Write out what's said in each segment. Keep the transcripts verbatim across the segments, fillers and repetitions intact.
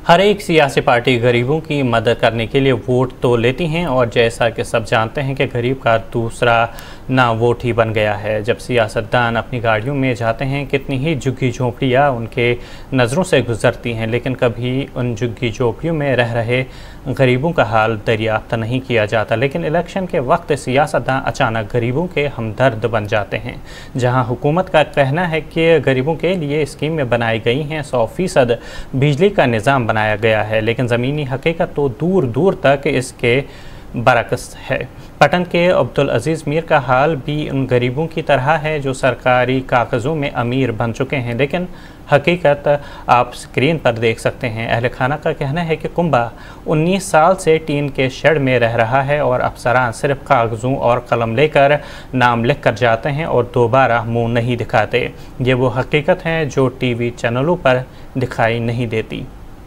हर एक सियासी पार्टी गरीबों की मदद करने के लिए वोट तो लेती हैं और जैसा कि सब जानते हैं कि गरीब का दूसरा ना वोट ही बन गया है। जब सियासतदान अपनी गाड़ियों में जाते हैं कितनी ही झुग्गी झोंपड़ियाँ उनके नज़रों से गुजरती हैं, लेकिन कभी उन झुग्गी झोंपड़ियों में रह रहे गरीबों का हाल दरियाफ्त नहीं किया जाता। लेकिन इलेक्शन के वक्त सियासतदान अचानक गरीबों के हमदर्द बन जाते हैं। जहां हुकूमत का कहना है कि गरीबों के लिए स्कीमें बनाई गई हैं, सौ फीसद बिजली का निज़ाम बनाया गया है, लेकिन ज़मीनी हकीकत तो दूर दूर तक इसके बरक्स है। पटन के अब्दुल अजीज़ मीर का हाल भी उन गरीबों की तरह है जो सरकारी कागज़ों में अमीर बन चुके हैं, लेकिन हकीकत आप स्क्रीन पर देख सकते हैं। अहल खाना का कहना है कि कुंबा उन्नीस साल से टीन के शेड में रह रहा है और अफसरान सिर्फ कागज़ों और कलम लेकर नाम लिख कर जाते हैं और दोबारा मुंह नहीं दिखाते। ये वो हकीकत है जो टीवी चैनलों पर दिखाई नहीं देती।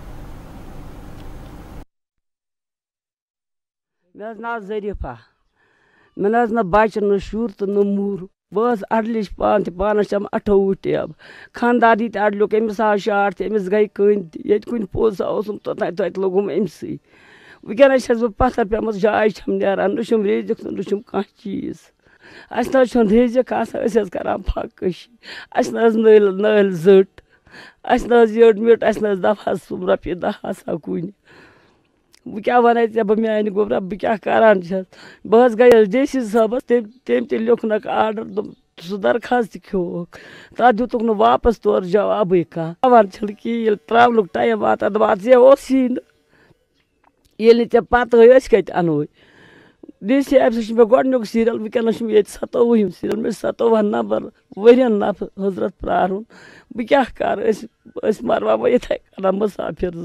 मे नाव जरीफा मे न बच न शुर तो न मूर बस अडलिश पान पानस अठवुह टेब खानदानी अडलुक अमिस आव शाट अमिस गई कन ये कुन पोज ओसम तोत लोगुम अमसी वनस बह पत्थर पेम जाय नान नुशुम रेजिक नुशुम कह चीज अस न रेजिक आसान करान फकश अस नल नल जट अस नड़ मिट अस दफा सुम रपी दह आसा कुन बह क्या वन ऐ बह मान गोबरा बह क्या करान बह गई डी सी साहबस तम ते लिखनक आर्डर दम सह दरखास्त खोक तथ दुतुक न वापस तौर जवाब कह कि त्रावनुक टाइम वात दपान ये ओसी ये ऐ पत कत अनो डी सी ऑफिस मे गोडनुक सीरियल वनस ये सतोवुहम सीरियल मे सतोवह नंबर वरियन नफ हजरत प्रारुन बह क्या कर मरवा इथे कर मुसाफिर।